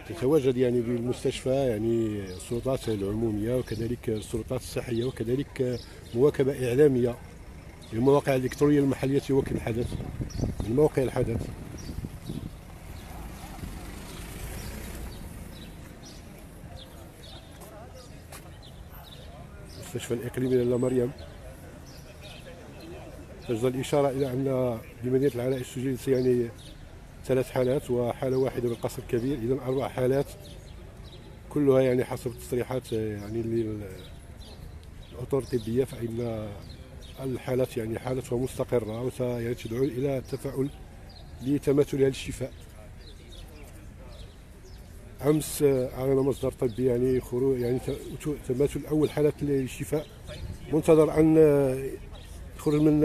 تتواجد يعني بالمستشفى يعني السلطات العمومية وكذلك السلطات الصحية وكذلك مواكبة إعلامية للمواقع الإلكترونية المحلية وكل الحدث من موقع الحدث. المستشفى الإقليمي لاله مريم. تجدر الإشارة إلى أن بمدينة العرائش سجلت يعني 3 حالات وحالة واحدة بالقصر الكبير، إذا 4 حالات كلها يعني حسب التصريحات يعني الأطر الطبية، فإن الحالات يعني حالتها مستقرة وسيعني تدعو إلى التفاؤل لتماثلها للشفاء. أمس أعلن مصدر طبي يعني خروج يعني تماثل أول حالة للشفاء، منتظر أن يخرج من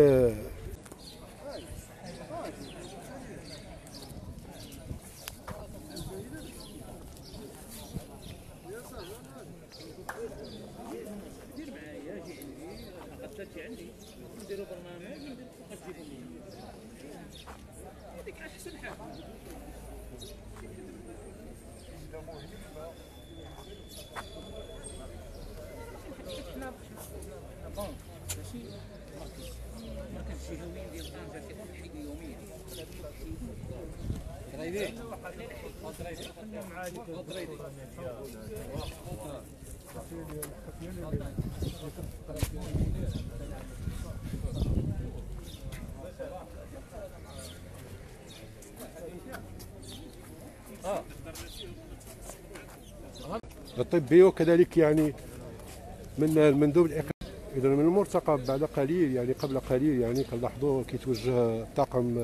الطبي وكذلك يعني من المندوب الإقليمي. إذا من المرتقب بعد قليل يعني قبل قليل يعني كنلاحظوا كيتوجه طاقم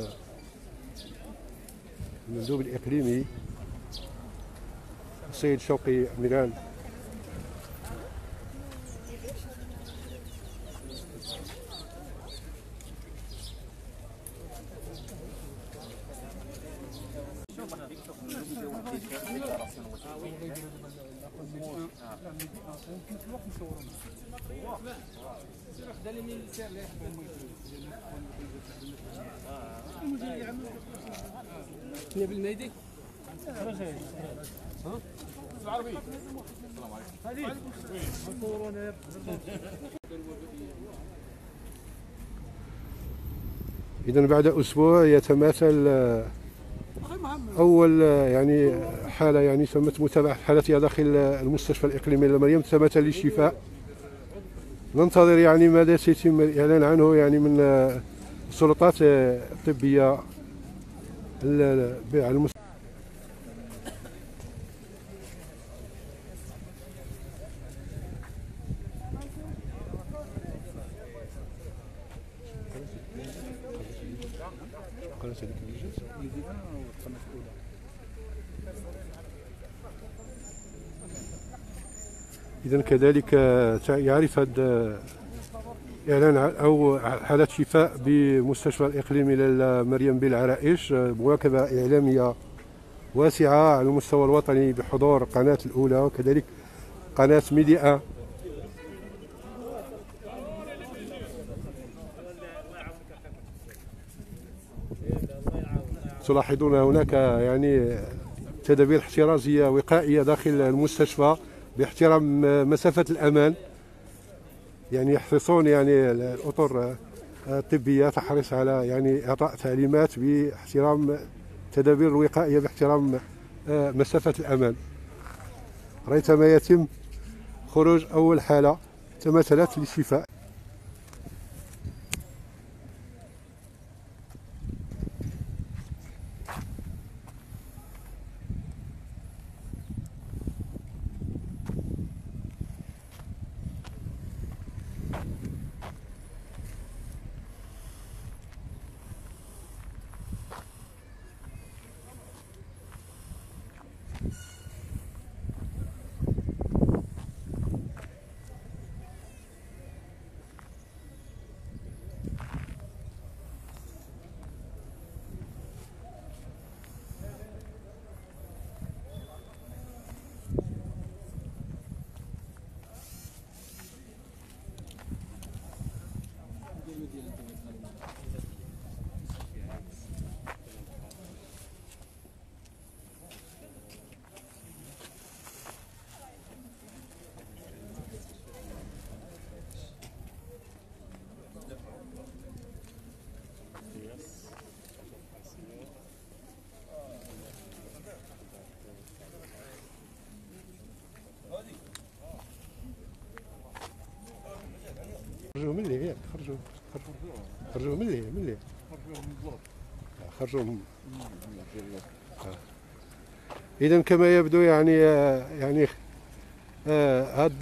المندوب الإقليمي السيد شوقي ميران بالميدي العربي. إذا بعد أسبوع يتماثل أول يعني حالة يعني تمت متابعة حالتها داخل المستشفى الإقليمي لمريم تتماثل للشفاء. ننتظر يعني ماذا سيتم الإعلان عنه يعني من السلطات الطبية على المستشفى. إذا كذلك يعرف هذا إعلان أو حالة شفاء بمستشفى الإقليمي مريم بالعرائش، مواكبة إعلامية واسعة على المستوى الوطني بحضور قناة الأولى وكذلك قناة ميديا. تلاحظون هناك يعني تدابير احترازية وقائية داخل المستشفى باحترام مسافة الأمان، يعني يحرصون يعني الأطر الطبية تحرص على يعني إعطاء تعليمات باحترام تدابير الوقائية باحترام مسافة الأمان. ريثما يتم خروج أول حالة تماثلت للشفاء. خرجوه خرجوه من ليه خرجوه. اذا كما يبدو يعني هاد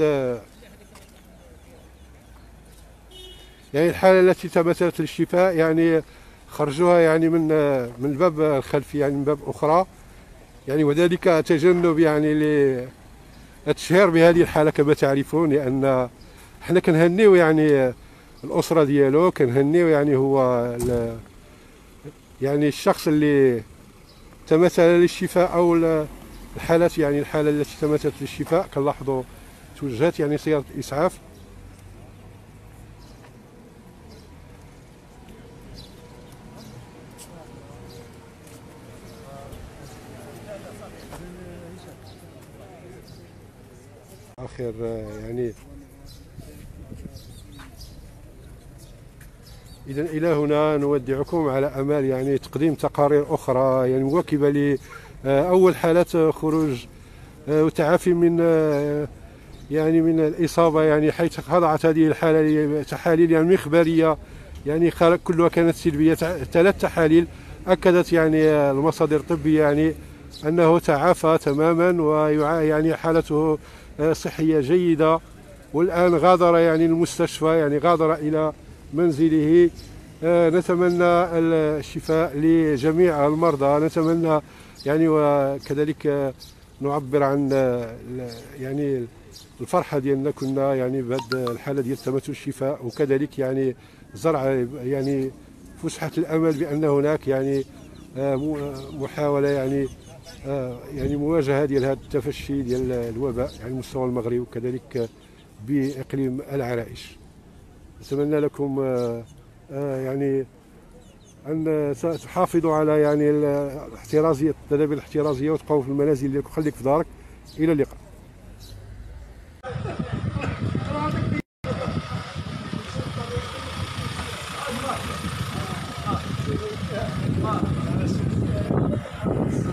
يعني الحالة التي تمثلت للشفاء يعني خرجوها يعني من الباب الخلفي، يعني من باب أخرى، يعني وذلك تجنب يعني للتشهير بهذه الحالة كما تعرفون، لأن حنا كنهنيو يعني الأسرة ديالو، كنهنيو يعني هو يعني الشخص اللي تمثل للشفاء أو الحالات، يعني الحالة التي تمثلت للشفاء كنلاحظوا توجهت يعني سيارة إسعاف. آخر يعني إذا إلى هنا نودعكم على أمل يعني تقديم تقارير أخرى يعني مواكبة لأول حالات خروج وتعافي من يعني من الإصابة، يعني حيث خضعت هذه الحالة لتحاليل يعني مخبرية يعني كلها كانت سلبية. 3 تحاليل أكدت يعني المصادر الطبية يعني أنه تعافى تماما ويعني حالته صحية جيدة، والآن غادر يعني المستشفى، يعني غادر إلى منزله. نتمنى الشفاء لجميع المرضى، نتمنى يعني وكذلك نعبر عن يعني الفرحة ديالنا كنا يعني بهذه الحالة ديال تمثل الشفاء، وكذلك يعني زرع يعني فسحة الأمل بأن هناك يعني محاولة يعني يعني مواجهة ديال هذا التفشي ديال الوباء يعني مستوى المغرب وكذلك بإقليم العرائش. نتمنى لكم يعني أن تحافظوا على يعني الاحترازية، التدابير الاحترازية، وتبقوا في المنازل ديالكم، خليك في دارك. إلى اللقاء.